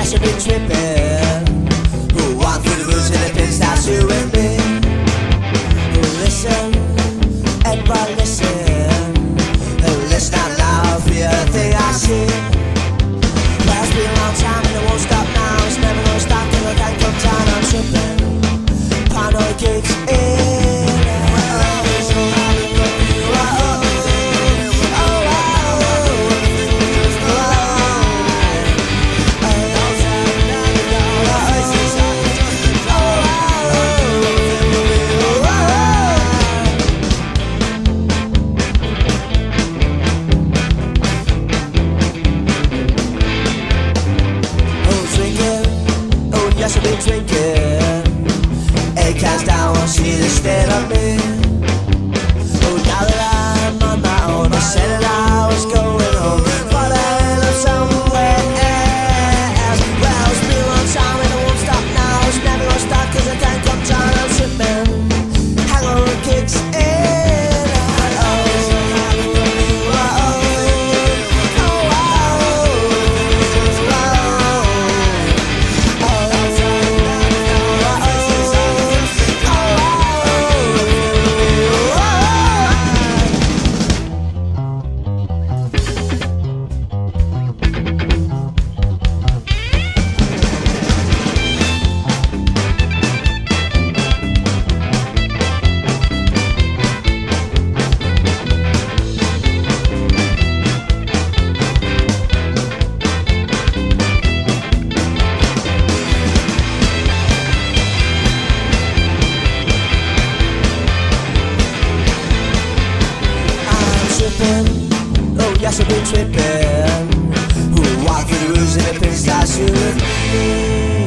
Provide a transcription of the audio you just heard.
yes, I've been tripping. Walk through the woods and the pin starts you and me. Listen, everybody listen. Listen out loud for your thing I see. Well, it's been a long time and it won't stop now. It's never gonna stop till the time comes down. I'm tripping, paranoid kicks in. Yes, I've been drinking 8 cans down, won't see the state of me. Oh, now that I'm on my own, I said that I was going home, but I end up somewhere else. Well, it's been a long time and it won't stop now. It's never gonna stop cause the time comes on. I'm tripping, hangover kicks in. Oh, yes, I've been tripping. Walk through the woods and the pin starts you with me.